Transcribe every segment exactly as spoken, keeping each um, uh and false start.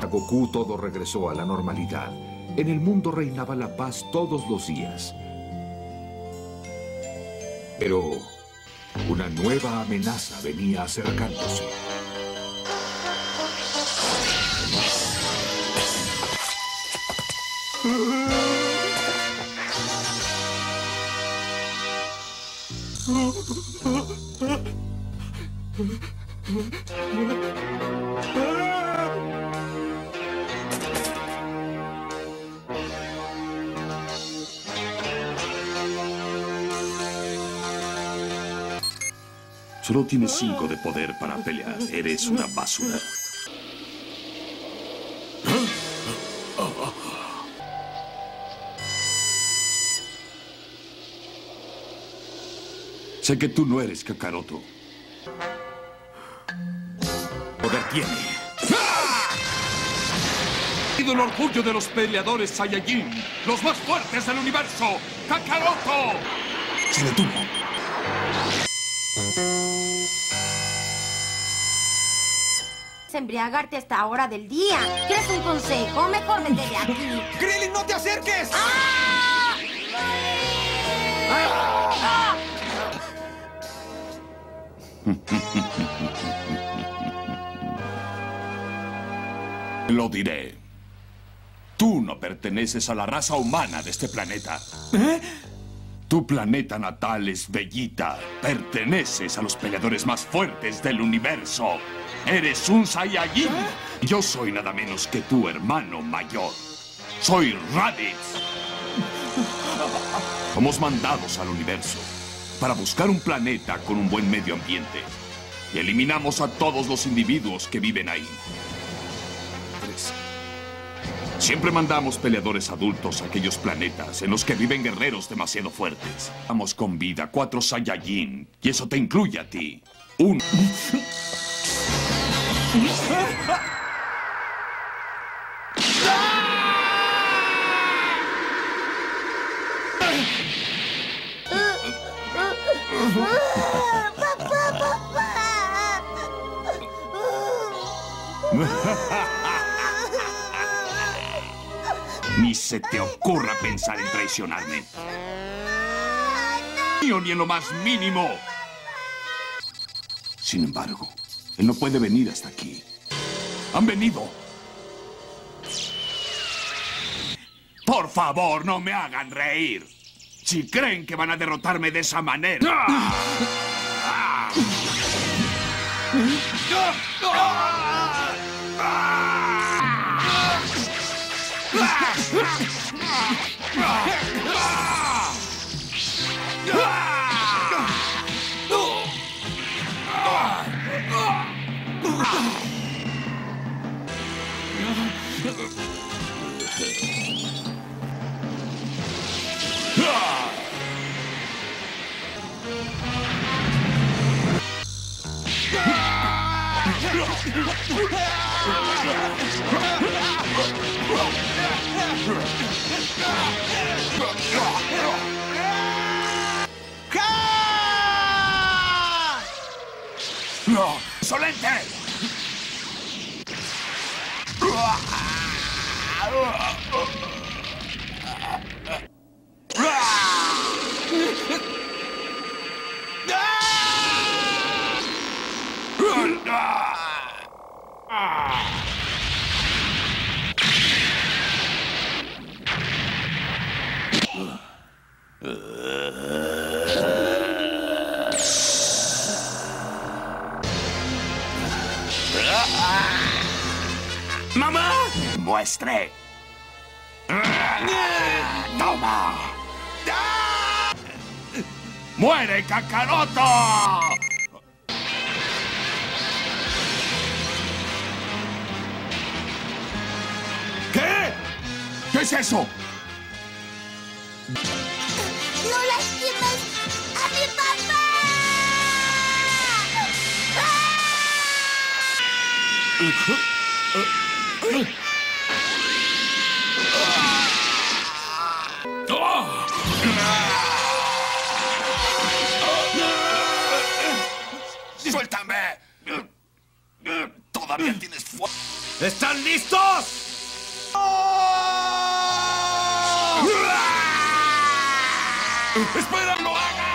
a Goku todo regresó a la normalidad. En el mundo reinaba la paz todos los días. Pero una nueva amenaza venía acercándose. Solo tienes cinco de poder para pelear. Eres una basura. Sé que tú no eres Kakaroto. Poder tiene. ¡Ah! ¡El orgullo de los peleadores Saiyajin! ¡Los más fuertes del universo! ¡Kakaroto! Se detuvo. Embriagarte a esta hora del día. ¿Quieres un consejo? Mejor vete de aquí. ¡Krillin, no te acerques! ¡Ah! ¡Ah! Lo diré. Tú no perteneces a la raza humana de este planeta. ¿Eh? Tu planeta natal es Bellita. Perteneces a los peleadores más fuertes del universo. Eres un Saiyajin. Yo soy nada menos que tu hermano mayor. Soy Raditz. Somos mandados al universo para buscar un planeta con un buen medio ambiente. Y eliminamos a todos los individuos que viven ahí. Tres. Siempre mandamos peleadores adultos a aquellos planetas en los que viven guerreros demasiado fuertes. Vamos con vida cuatro Saiyajin, y eso te incluye a ti. Un... Ni se te ocurra pensar en traicionarme. Ni en lo más mínimo. Sin embargo, él no puede venir hasta aquí. ¡Han venido! Por favor, no me hagan reír. Si creen que van a derrotarme de esa manera... ¡Ah! ¡Ah! ¡No! ¡Insolente! ¡Mamá! ¡Muestre! ¡Toma! ¡Muere, Kakaroto! ¿Qué? ¿Qué es eso? ¡No lastimes a mi papá! ¡Suéltame! Todavía tienes fuerza. ¿Están listos? ¡Espera, no haga!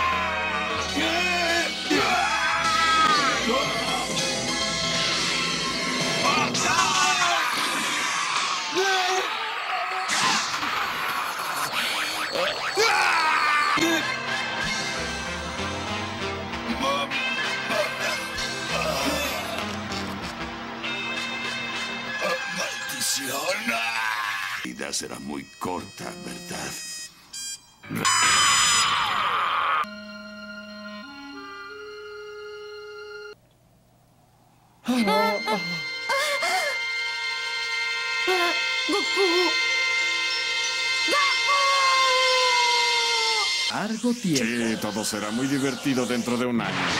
¡Maldición! La vida será muy corta, ¿verdad? ¡Goku! Largo tiempo. Sí, todo será muy divertido dentro de un año.